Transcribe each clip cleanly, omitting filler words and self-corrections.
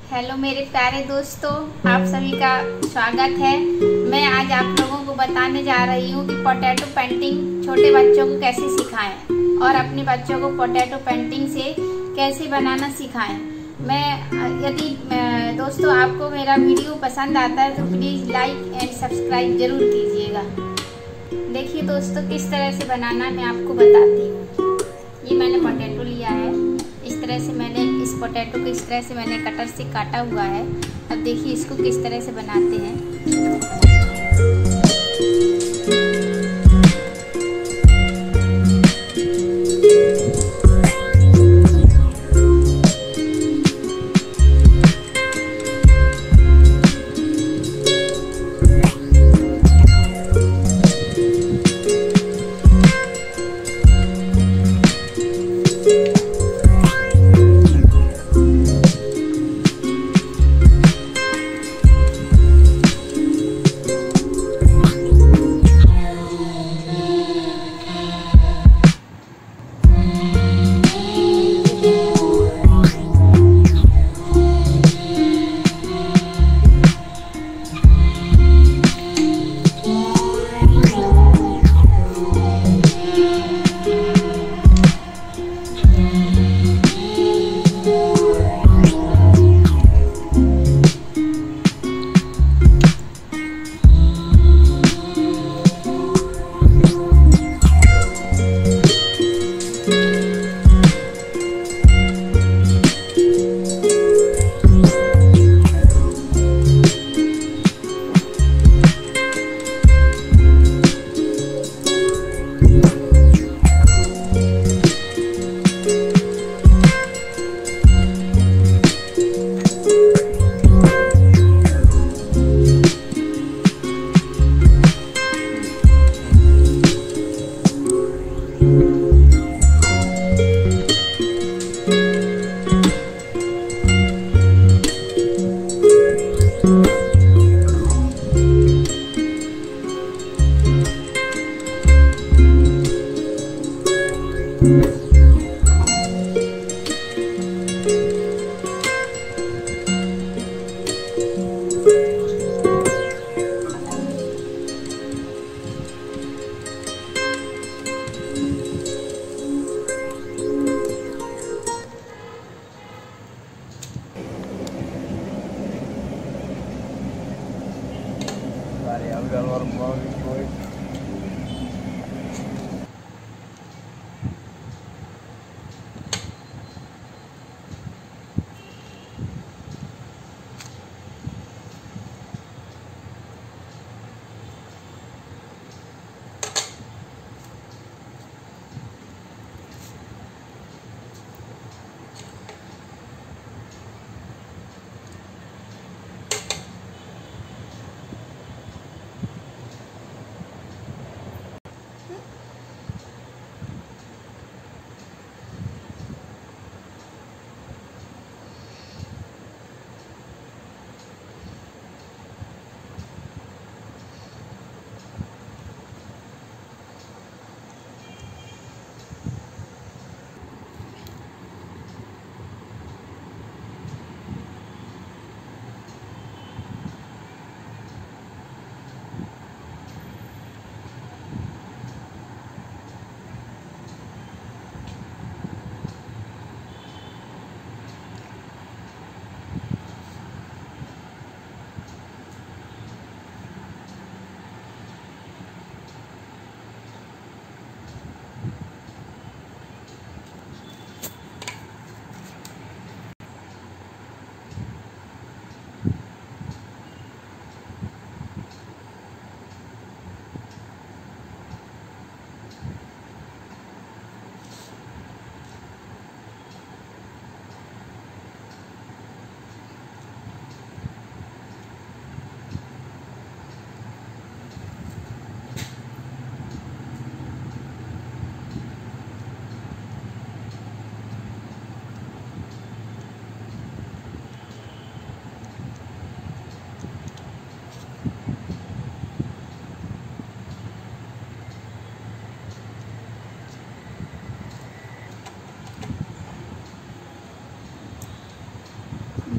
Hello मेरे प्यारे दोस्तों, आप सभी का स्वागत है। मैं आज आप लोगों को बताने जा रही हूँ कि पोटैटो पेंटिंग छोटे बच्चों को कैसे सिखाएं और अपने बच्चों को पोटैटो पेंटिंग से कैसे बनाना सिखाएं। यदि दोस्तों आपको मेरा वीडियो पसंद आता है तो प्लीज़ लाइक एंड सब्सक्राइब जरूर कीजिएगा। देखिए दोस्तों, किस तरह से बनाना मैं आपको बताती हूँ। ये मैंने पोटैटो लिया है। इस तरह से मैंने इस पोटैटो को इस तरह से मैंने कटर से काटा हुआ है। अब देखिए इसको किस तरह से बनाते हैं।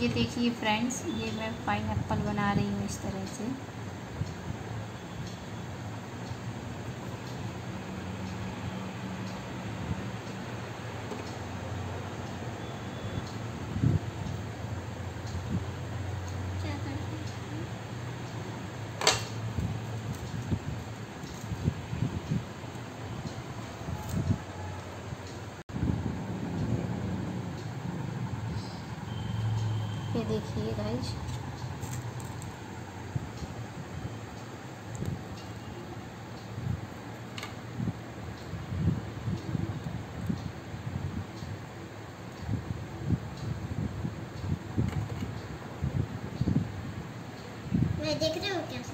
ये देखिए फ्रेंड्स, ये मैं पाइनएप्पल बना रही हूँ इस तरह से। ये देखिए गाइस, मैं देख रही हूँ कैसा।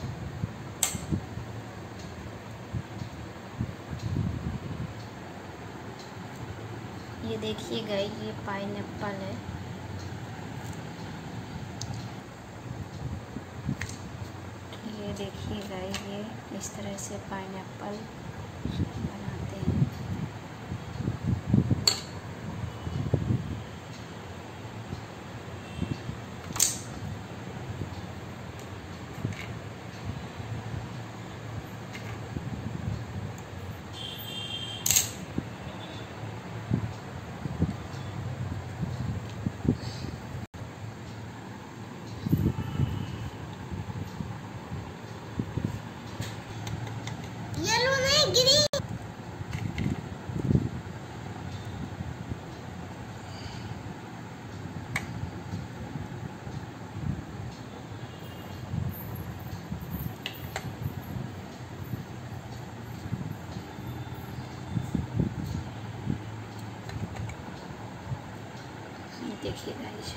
ये देखिए गाइस, ये पाइनएप्पल है। ये देखिए गाइस, ये इस तरह से पाइनएप्पल बनाते हैं। येलो नहीं, ग्रीन। ये देखिए गाइस,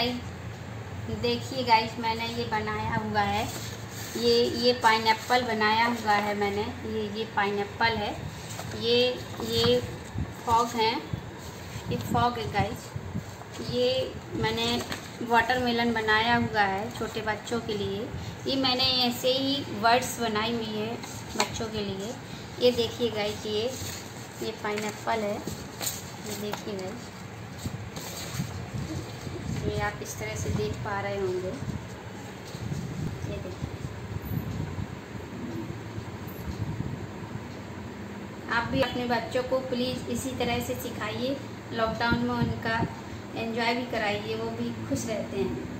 देखिए गाइस, मैंने ये बनाया हुआ है। ये पाइनएप्पल बनाया हुआ है मैंने। ये पाइनएप्पल है। ये फॉग है। ये फॉग है गाइस। ये मैंने वाटरमेलन बनाया हुआ है छोटे बच्चों के लिए। ये मैंने ऐसे ही वर्ड्स बनाई हुई है बच्चों के लिए। ये देखिए गाइस, ये पाइनएप्पल है। ये देखिए गाइस, ये आप इस तरह से देख पा रहे होंगे। ये देखिए, आप भी अपने बच्चों को प्लीज़ इसी तरह से सिखाइए। लॉकडाउन में उनका एंजॉय भी कराइए, वो भी खुश रहते हैं।